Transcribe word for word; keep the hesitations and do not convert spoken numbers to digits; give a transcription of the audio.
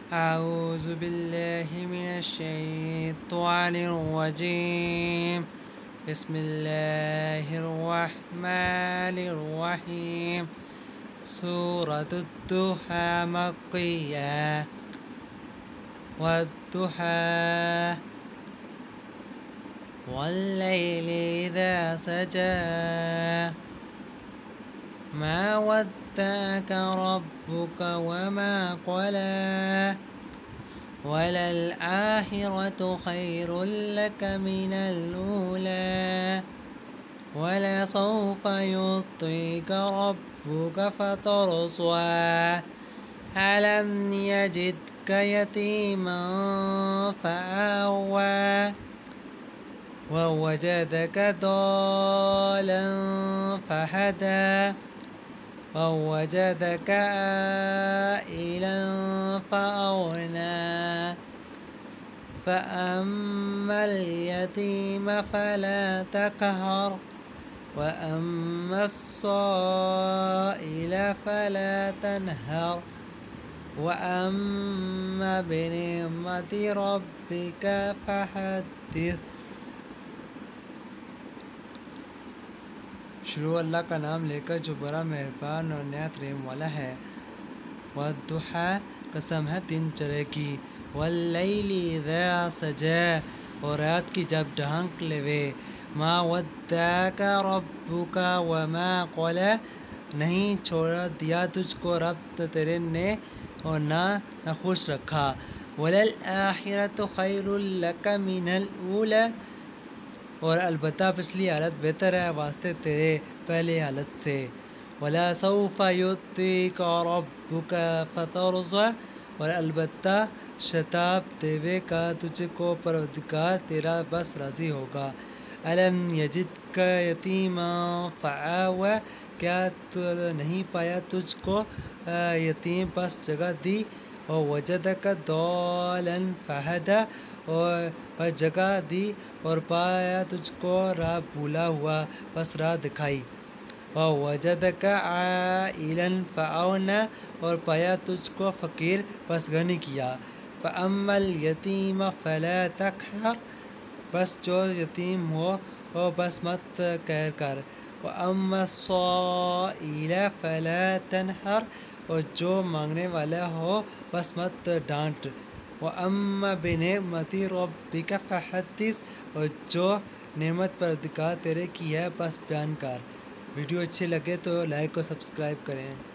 أعوذ بالله من الشيطان الرجيم بسم الله الرحمن الرحيم سورة الضحى مكية والضحى والليل إذا سجى ما ودعك ربك وما قلى وللآخرة خير لك من الأولى ولسوف يعطيك ربك فترضى ألم يجدك يتيما فآوى ووجدك ضالا فهدى ووجدك عائلا فأغنى فأما اليتيم فلا تقهر وأما السائل فلا تنهر وأما بنعمة ربك فحدث. شروع اللہ کا نام لے کر جو بڑا مہربان اور نہایت رحم والا ہے. والضحیٰ قسم ہے دن چڑھے کی. واللیل اذا سجى اور رات کی جب ڈھانک لے. ما ودعک ربک وما قلى نہیں چھوڑ دیا تجھ کو رب تیرے نے اور نہ نہ خوش رکھا. وللآخرۃ خیر لک من الاولی اور البتہ پچھلی حالت بہتر ہے واسطے تیرے پہلے حالت سے. وَلَسَوْفَ يُعْطِيكَ رَبُّكَ فَتَرْضَىٰ اور البتہ شتاب دے گا تجھ کو پروردگار تیرا بس راضی ہوگا. أَلَمْ يَجِدْكَ يَتِيمًا فَآوَىٰ کیا تو نہیں پایا تجھ کو یتیم بس جگہ دی. اور وجدک ضالاً فہدیٰ اور جگہ دی اور پایا تجھ کو راہ بھولا ہوا بس راہ دکھائی. ووجدک عائلاً فأغنیٰ اور پایا تجھ کو فقیر بس غنی کیا. فأما الیتیم فلا تقہر بس جو یتیم ہو بس مت قہر کر. وأما السائل فلا تنہر اور جو مانگنے والا ہو بس مت ڈانٹ. وَأَمَّا بِنِعْمَةِ رَبِّكَ فَحَدِّثْ اور جو نعمت پروردگار تیرے کی ہے بس بیان کر. ویڈیو اچھے لگے تو لائک اور سبسکرائب کریں.